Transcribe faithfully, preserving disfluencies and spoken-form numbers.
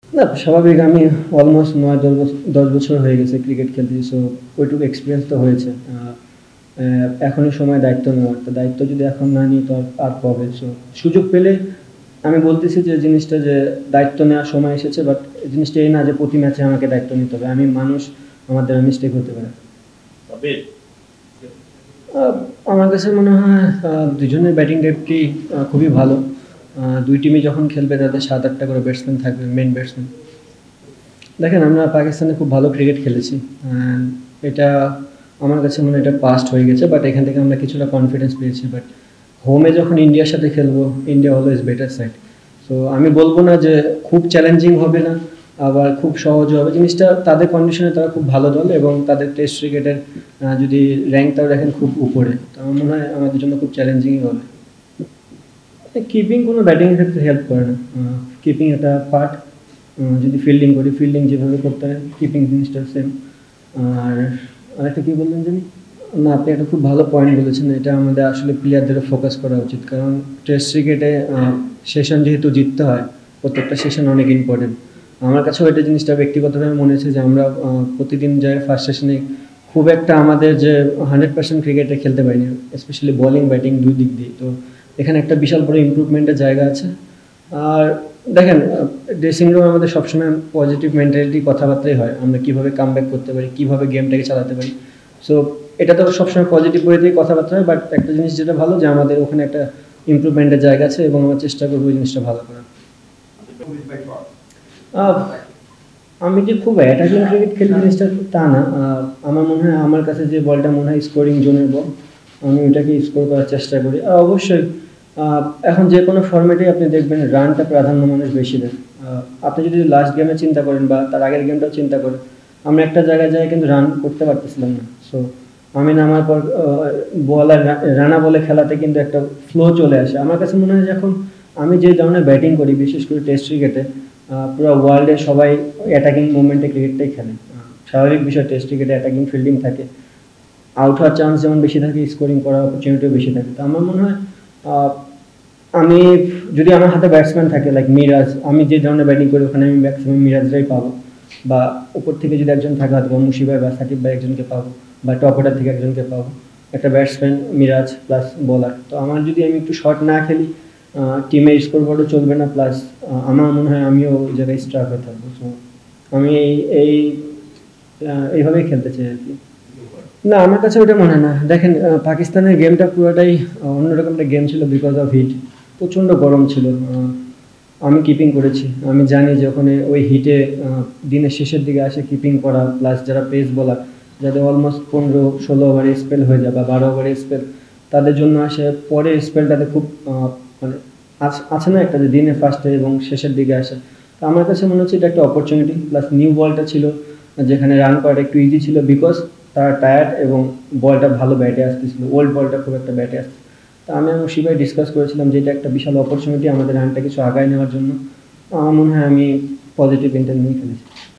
না স্বাভাবিক, আমি অলমোস্ট নয় দশ বছর দশ বছর হয়ে গেছে ক্রিকেট খেলতেছি, সো ওইটুকু এক্সপিরিয়েন্স তো হয়েছে। আহ, আহ, এখনই সময় দায়িত্ব নেওয়ার, তো দায়িত্ব যদি এখন না নিই তো আর আর কবে? সো সুযোগ পেলে আমি বলতেছি যে জিনিসটা, যে দায়িত্ব নেওয়ার সময় এসেছে, বাট জিনিসটা এই না যে প্রতি ম্যাচে আমাকে দায়িত্ব নিতে হবে। আমি মানুষ, আমাদের মিস্টেক হতে পারে। তবে আহ, আমার কাছে মনে হয় আহ, দুজনের ব্যাটিং ডেপথই খুবই ভালো। আহ, দুই টিমই যখন খেলবে তাদের সাত আটটা করে ব্যাটসম্যান থাকবে, মেন ব্যাটসম্যান। দেখেন, আমরা পাকিস্তানে খুব ভালো ক্রিকেট খেলেছি, and এটা আমার কাছে মনে হয় এটা পাস্ট হয়ে গেছে, বাট এখান থেকে আমরা কিছুটা কনফিডেন্স পেয়েছি। বাট হোমে যখন ইন্ডিয়ার সাথে খেলবো, India always better side. So আমি বলবো না যে খুব চ্যালেঞ্জিং হবে না, আবার খুব সহজ হবে। জিনিসটা তাদের কন্ডিশনে তারা খুব ভালো দল, এবং তাদের টেস্ট ক্রিকেটের যদি র্যাঙ্কটাও দেখেন খুব উপরে, তো আমার মনে হয় আমাদের জন্য খুব চ্যালেঞ্জিংই হবে। কিপিং কোনো ব্যাটিংয়ের ক্ষেত্রে হেল্প করে না, কিপিং একটা পার্ট। যদি ফিল্ডিং করি, ফিল্ডিং যেভাবে করতে হয় কিপিং জিনিসটা সেম। আর আরেকটা কী বললেন জানি না, আপনি একটা খুব ভালো পয়েন্ট বলেছেন। এটা আমাদের আসলে প্লেয়ারদেরও ফোকাস করা উচিত, কারণ টেস্ট ক্রিকেটে সেশন যেহেতু জিততে হয়, প্রত্যেকটা সেশন অনেক ইম্পর্টেন্ট। আমার কাছেও এটা জিনিসটা ব্যক্তিগতভাবে মনে হয়েছে যে আমরা আহ, প্রতিদিন যাই ফার্স্ট সেশনে খুব একটা আমাদের যে হান্ড্রেড পার্সেন্ট ক্রিকেটে খেলতে পারিনি, স্পেশালি বোলিং ব্যাটিং দুই দিক দিয়ে। তো এখানে একটা বিশাল বড় ইমপ্রুভমেন্টের জায়গা আছে। আর দেখেন, ড্রেসিং রুমে আমাদের সবসময় পজিটিভ মেন্টালিটি কথাবার্তাই হয়, আমরা কীভাবে কাম ব্যাক করতে পারি, কীভাবে গেমটাকে চালাতে পারি। সো এটা তো সবসময় পজিটিভ করে দিয়ে কথাবার্তা হয়, বাট একটা জিনিস যেটা ভালো যে আমাদের ওখানে একটা ইমপ্রুভমেন্টের জায়গা আছে, এবং আমরা চেষ্টা করবো ওই জিনিসটা ভালো করার। আহ, আমি যে খুব অ্যাটাকিং ক্রিকেট খেলি জিনিসটা তা না। আহ, আমার মনে হয় আমার কাছে যে বলটা মনে হয় স্কোরিং জোনের বল, আমি ওইটাকে স্কোর করার চেষ্টা করি। আর অবশ্যই আহ, এখন যে কোনো ফর্মেটে আপনি দেখবেন রানটা প্রাধান্য মানুষ বেশি দেয়। আহ, আপনি যদি লাস্ট গেমে চিন্তা করেন বা তার আগের গেমটাও চিন্তা করেন, আমরা একটা জায়গায় যাই কিন্তু রান করতে পারতেছিলাম না। সো আমি নামার পর বল আর রানা বলে খেলাতে কিন্তু একটা ফ্লো চলে আসে। আমার কাছে মনে হয় যে এখন আমি যে ধরনের ব্যাটিং করি, বিশেষ করে টেস্ট ক্রিকেটে, পুরো ওয়ার্ল্ডে সবাই অ্যাটাকিং মুভমেন্টে ক্রিকেটটাই খেলে। স্বাভাবিক বিষয়, টেস্ট ক্রিকেটে অ্যাটাকিং ফিল্ডিং থাকে, আউট হওয়ার চান্স যেমন বেশি থাকে, স্কোরিং করার অপরচুনিটিও বেশি থাকে। তো আমার মনে হয় আহ, আমি যদি আমার হাতে ব্যাটসম্যান থাকে লাইক মিরাজ, আমি যে ধরনের ব্যাটিং করি ওখানে আমি ম্যাক্সিমাম মিরাজরাই পাবো। বা উপর থেকে যদি একজন থাকে হয়তো বা মুশিবাই বা সাকিব ভাই একজনকে পাবো, বা টপ অর্ডার থেকে একজনকে পাবো, একটা ব্যাটসম্যান মিরাজ প্লাস বোলার। তো আমার যদি আমি একটু শর্ট না খেলি, টিমের স্কোর বোর্ডও চলবে না, প্লাস আমার মনে হয় আমিও ওই জায়গায় স্ট্রাক হয়ে থাকবো। সো আমি এই এই আহ, এইভাবেই খেলতে চাই আর কি। না, আমার কাছে ওটা মনে হয় না। দেখেন, আহ, পাকিস্তানের গেমটা পুরোটাই আহ, অন্যরকম একটা গেম ছিল, বিকজ অফ হিট। প্রচণ্ড গরম ছিল। আহ, আমি কিপিং করেছি, আমি জানি যে ওখানে ওই হিটে দিনের শেষের দিকে আসে কিপিং করা, প্লাস যারা পেস বলার, যাদের অলমোস্ট পনেরো ষোলো ওভারে স্পেল হয়ে যায় বা বারো ওভারে স্পেল, তাদের জন্য আসে পরের স্পেলটাতে খুব আহ, মানে আছ- আছে না একটা যে দিনের ফার্স্টে এবং শেষের দিকে আসে। তো আমার কাছে মনে হচ্ছে এটা একটা অপরচুনিটি, প্লাস নিউ বলটা ছিল যেখানে রান করাটা একটু ইজি ছিল, বিকজ তারা টায়ার্ড এবং বলটা ভালো ব্যাটে আসতেছিল, ওল্ড বলটা খুব একটা ব্যাটে আসছে। তা আমি এবং শিবাই ডিসকাস করেছিলাম যে এটা একটা বিশাল অপরচুনিটি আমাদের রানটা কিছু আগায় নেওয়ার জন্য। আমার মনে হয় আমি পজিটিভ ইন্টেন্ট নিয়ে ফেলেছি।